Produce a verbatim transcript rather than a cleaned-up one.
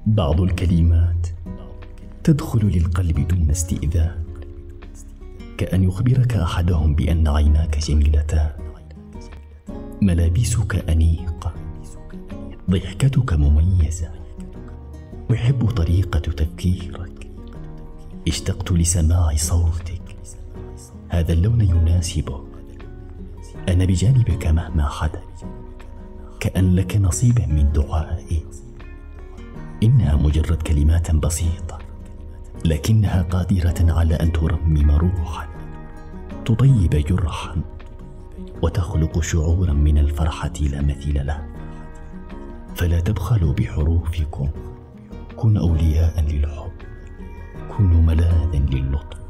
بعض الكلمات تدخل للقلب دون استئذان، كأن يخبرك أحدهم بأن عيناك جميلتان، ملابسك أنيقة، ضحكتك مميزة، أحب طريقة تفكيرك، اشتقت لسماع صوتك، هذا اللون يناسبك، أنا بجانبك مهما حدث، كأن لك نصيبا من دعائي. إنها مجرد كلمات بسيطة، لكنها قادرة على أن ترمم روحا، تطيب جرحا، وتخلق شعورا من الفرحة لا مثيل له. فلا تبخلوا بحروفكم، كونوا أولياء للحب، كونوا ملاذا للطف.